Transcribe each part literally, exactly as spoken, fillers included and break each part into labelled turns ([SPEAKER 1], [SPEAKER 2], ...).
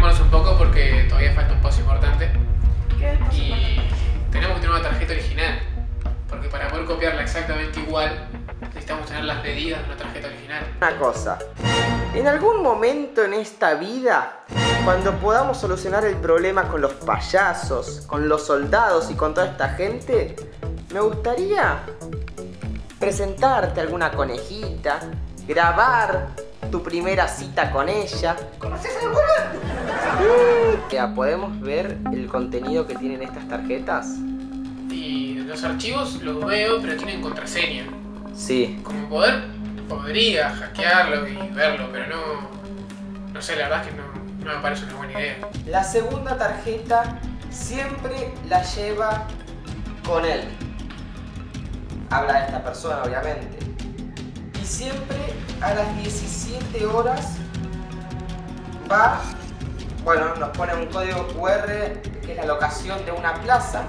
[SPEAKER 1] calmémonos un poco porque todavía falta un paso importante.
[SPEAKER 2] ¿Qué es el paso
[SPEAKER 1] Y
[SPEAKER 2] importante?
[SPEAKER 1] tenemos que tener una tarjeta original. Porque para poder copiarla exactamente igual, necesitamos tener las medidas de una tarjeta original.
[SPEAKER 3] Una cosa, en algún momento en esta vida, cuando podamos solucionar el problema con los payasos, con los soldados y con toda esta gente, me gustaría presentarte a alguna conejita, grabar tu primera cita con ella.
[SPEAKER 2] ¿Conoces alguna?
[SPEAKER 3] Ya, ¿podemos ver el contenido que tienen estas tarjetas?
[SPEAKER 1] Y los archivos los veo, pero tienen contraseña.
[SPEAKER 3] Sí.
[SPEAKER 1] Como poder, podría hackearlo y verlo, pero no... No sé, la verdad es que no, no me parece una buena idea.
[SPEAKER 3] La segunda tarjeta siempre la lleva con él. Habla de esta persona, obviamente. Y siempre a las diecisiete horas va, bueno, nos pone un código cu erre que es la locación de una plaza.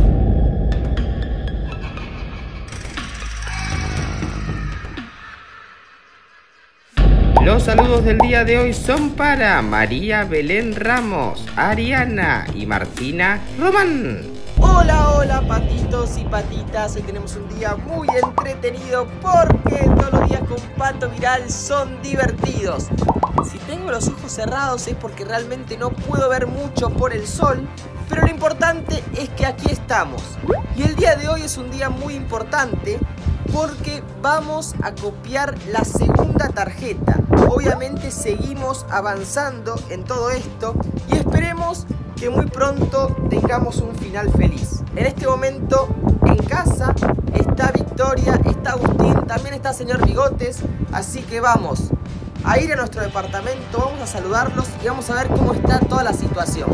[SPEAKER 3] Los saludos del día de hoy son para María Belén Ramos, Ariana y Martina Román. Hola, hola patitos y patitas, hoy tenemos un día muy entretenido porque todos los días con Pato Viral son divertidos. Si tengo los ojos cerrados es porque realmente no puedo ver mucho por el sol, pero lo importante es que aquí estamos. Y el día de hoy es un día muy importante porque vamos a copiar la segunda tarjeta. Obviamente seguimos avanzando en todo esto y esperemos que muy pronto tengamos un final feliz. En este momento en casa está Victoria, está Agustín, también está señor Bigotes, así que vamos a ir a nuestro departamento, vamos a saludarlos y vamos a ver cómo está toda la situación.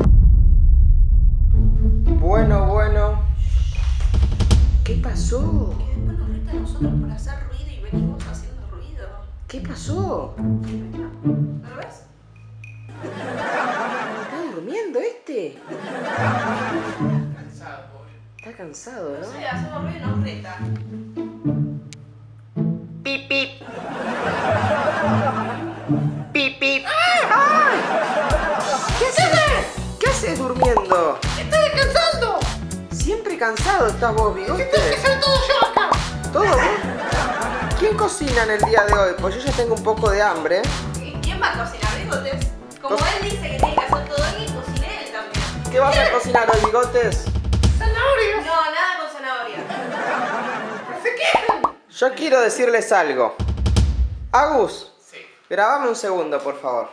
[SPEAKER 3] Bueno, bueno. ¿Qué pasó?
[SPEAKER 2] Que después nos reta a nosotros por hacer ruido y venimos haciendo ruido.
[SPEAKER 3] ¿Qué pasó?
[SPEAKER 2] ¿No lo ves?
[SPEAKER 3] ¿Está durmiendo este?
[SPEAKER 1] Cansado, pobre.
[SPEAKER 3] Está cansado,
[SPEAKER 2] No
[SPEAKER 3] ¿no?
[SPEAKER 2] sé, hacemos ruido y nos reta.
[SPEAKER 3] Pip, pip. Pip, pip. ¡Ay! ¿Qué haces? ¿Qué haces durmiendo?
[SPEAKER 2] ¡Estoy descansando!
[SPEAKER 3] Siempre cansado estás vos, Bigote.
[SPEAKER 2] ¡Tengo que hacer todo yo acá!
[SPEAKER 3] ¿Todo vos? ¿Quién cocina en el día de hoy? Pues yo ya tengo un poco de hambre.
[SPEAKER 2] ¿Y quién va a cocinar, Bigotes? Como
[SPEAKER 3] Co-
[SPEAKER 2] él dice que tiene que hacer todo él, cocine él también.
[SPEAKER 3] ¿Qué vas a cocinar hoy, Bigotes?
[SPEAKER 2] ¡Zanahorias! No, nada con zanahoria. ¡Se quejan!
[SPEAKER 3] Yo quiero decirles algo. Agus,
[SPEAKER 1] Sí.
[SPEAKER 3] grabame un segundo, por favor.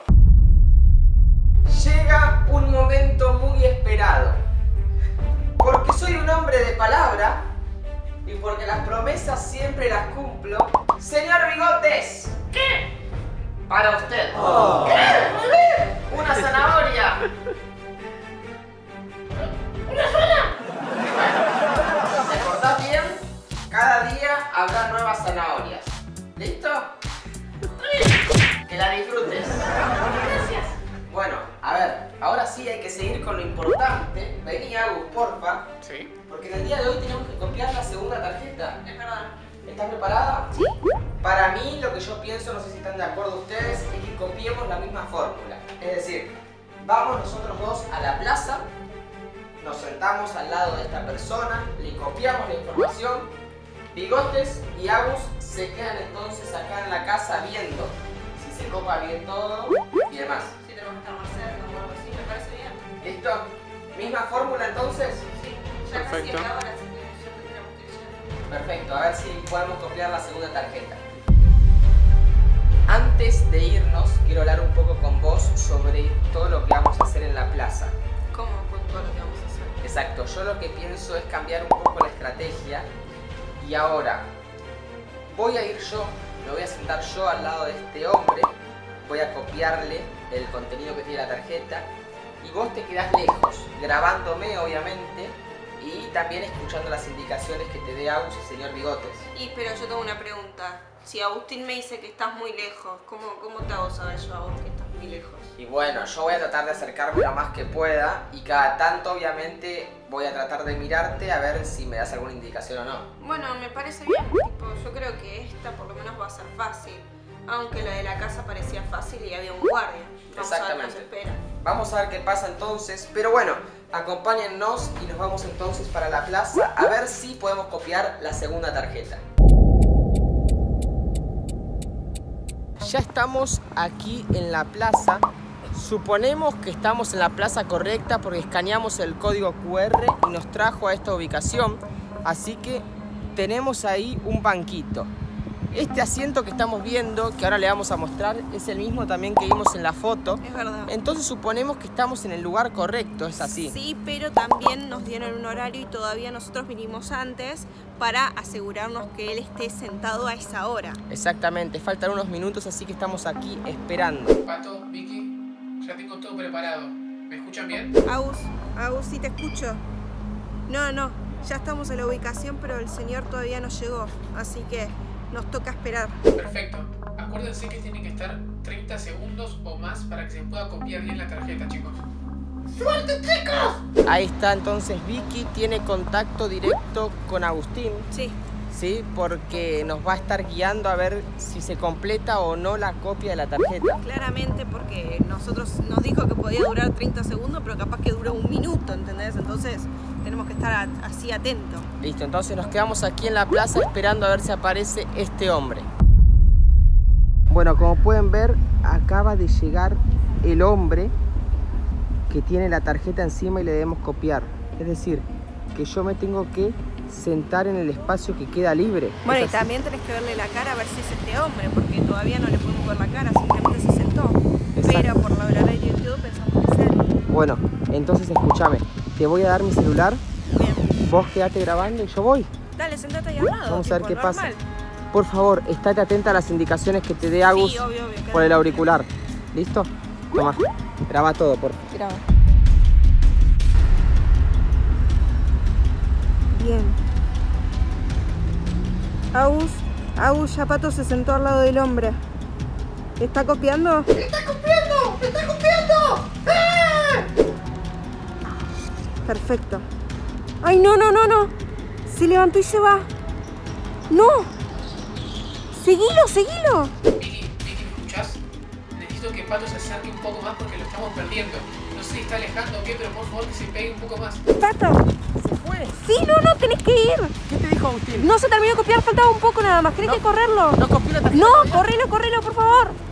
[SPEAKER 3] Llega un momento muy esperado. Porque soy un hombre de palabra y porque las promesas siempre las cumplo. Señor Bigotes.
[SPEAKER 2] ¿Qué?
[SPEAKER 3] Para usted.
[SPEAKER 1] Oh.
[SPEAKER 2] ¿Qué?
[SPEAKER 3] Una zanahoria.
[SPEAKER 2] ¿Una sola?
[SPEAKER 3] ¿Te portás bien? Cada día habrá nuevas zanahorias. ¿Listo? Que la disfrutes.
[SPEAKER 2] Gracias.
[SPEAKER 3] Bueno, a ver, ahora sí hay que seguir con lo importante. Vení, Agus, porfa.
[SPEAKER 1] Sí.
[SPEAKER 3] Porque en el día de hoy tenemos que copiar la segunda tarjeta.
[SPEAKER 2] Es verdad.
[SPEAKER 3] ¿Estás preparada?
[SPEAKER 2] Sí.
[SPEAKER 3] Para mí, lo que yo pienso, no sé si están de acuerdo ustedes, es que copiemos la misma fórmula. Es decir, vamos nosotros dos a la plaza, nos sentamos al lado de esta persona, le copiamos la información, Bigotes y Agus se quedan entonces acá en la casa viendo si se copa bien todo y demás.
[SPEAKER 2] Si tenemos que estar más cerca o algo así, me parece bien.
[SPEAKER 3] ¿Listo? ¿Misma fórmula entonces?
[SPEAKER 2] Sí. Ya casi
[SPEAKER 1] Perfecto.
[SPEAKER 2] acaba, así que ya tendríamos que ir ya.
[SPEAKER 3] Perfecto, a ver si podemos copiar la segunda tarjeta. Antes de irnos, quiero hablar un poco con vos sobre todo lo que vamos a hacer en la plaza.
[SPEAKER 2] ¿Cómo con todo lo que vamos a hacer?
[SPEAKER 3] Exacto, yo lo que pienso es cambiar un poco la estrategia y ahora voy a ir yo, me voy a sentar yo al lado de este hombre, voy a copiarle el contenido que tiene la tarjeta y vos te quedás lejos, grabándome obviamente y también escuchando las indicaciones que te dé Agus y señor Bigotes.
[SPEAKER 2] Y pero yo tengo una pregunta. Si Agustín me dice que estás muy lejos, ¿cómo, cómo te hago saber yo a vos que estás muy lejos?
[SPEAKER 3] Y bueno, yo voy a tratar de acercarme lo más que pueda y cada tanto obviamente voy a tratar de mirarte a ver si me das alguna indicación o no.
[SPEAKER 2] Bueno, me parece bien. Tipo, yo creo que esta por lo menos va a ser fácil. Aunque la de la casa parecía fácil y había un guardia. Vamos a ver qué
[SPEAKER 3] Exactamente.
[SPEAKER 2] nos espera.
[SPEAKER 3] Vamos a ver qué pasa entonces, pero bueno, acompáñennos y nos vamos entonces para la plaza a ver si podemos copiar la segunda tarjeta. Ya estamos aquí en la plaza. Suponemos que estamos en la plaza correcta porque escaneamos el código cu erre y nos trajo a esta ubicación. Así que tenemos ahí un banquito. Este asiento que estamos viendo, que ahora le vamos a mostrar, es el mismo también que vimos en la foto.
[SPEAKER 2] Es verdad.
[SPEAKER 3] Entonces suponemos que estamos en el lugar correcto, ¿es así?
[SPEAKER 2] Sí, pero también nos dieron un horario y todavía nosotros vinimos antes para asegurarnos que él esté sentado a esa hora.
[SPEAKER 3] Exactamente, faltan unos minutos, así que estamos aquí esperando.
[SPEAKER 1] Pato, Vicky, ya tengo todo preparado. ¿Me escuchan bien?
[SPEAKER 2] Agus, Agus, sí te escucho. No, no, ya estamos en la ubicación, pero el señor todavía no llegó, así que nos toca esperar.
[SPEAKER 1] Perfecto. Acuérdense que tienen que estar treinta segundos o más para que se pueda copiar bien la tarjeta, chicos. ¡Suerte, chicos!
[SPEAKER 3] Ahí está entonces Vicky, tiene contacto directo con Agustín,
[SPEAKER 2] Sí.
[SPEAKER 3] ¿sí? Porque nos va a estar guiando a ver si se completa o no la copia de la tarjeta.
[SPEAKER 2] Claramente, porque nosotros nos dijo que podía durar treinta segundos, pero capaz que dura un minuto, ¿entendés? Entonces tenemos que estar a- así atentos.
[SPEAKER 3] Listo, entonces nos quedamos aquí en la plaza esperando a ver si aparece este hombre. Bueno, como pueden ver, acaba de llegar el hombre que tiene la tarjeta encima y le debemos copiar. Es decir, que yo me tengo que sentar en el espacio que queda libre.
[SPEAKER 2] Bueno, y
[SPEAKER 3] ¿Es así?
[SPEAKER 2] también tenés que verle la cara a ver si es este hombre, porque todavía no le podemos ver la cara, simplemente se sentó.
[SPEAKER 3] Exacto.
[SPEAKER 2] Pero por la hora de YouTube pensamos que es él.
[SPEAKER 3] Bueno, entonces escúchame, te voy a dar mi celular,
[SPEAKER 2] Bien.
[SPEAKER 3] vos quedate grabando y yo voy.
[SPEAKER 2] Dale, sentate ahí al lado.
[SPEAKER 3] Vamos a ver
[SPEAKER 2] tipo,
[SPEAKER 3] qué pasa.
[SPEAKER 2] normal.
[SPEAKER 3] Por favor, estate atenta a las indicaciones que te dé Agus
[SPEAKER 2] Sí, obvio, obvio.
[SPEAKER 3] por el auricular. ¿Listo? Toma, graba todo, por favor.
[SPEAKER 2] Graba. Bien. Agus, Agus, ya Pato se sentó al lado del hombre. ¿Está copiando?
[SPEAKER 3] ¡Está copiando! ¡Está copiando! ¡Ah!
[SPEAKER 2] Perfecto. ¡Ay, no, no, no, no! Se levantó y se va. ¡No! ¡Seguilo, seguilo!
[SPEAKER 1] Vicky, Vicky, ¿me escuchás? Necesito que Pato se acerque un poco más porque lo estamos perdiendo. No sé si está alejando o qué, pero por favor que se pegue un poco más.
[SPEAKER 2] ¡Pato!
[SPEAKER 3] ¿Se fue?
[SPEAKER 2] Sí, no, no, tenés que ir.
[SPEAKER 3] ¿Qué te dijo Agustín?
[SPEAKER 2] No se terminó de copiar, faltaba un poco nada más. Tenés
[SPEAKER 3] No.
[SPEAKER 2] que correrlo.
[SPEAKER 3] ¿No copió la tarjeta?
[SPEAKER 2] No,
[SPEAKER 3] todavía?
[SPEAKER 2] correlo, correlo, por favor.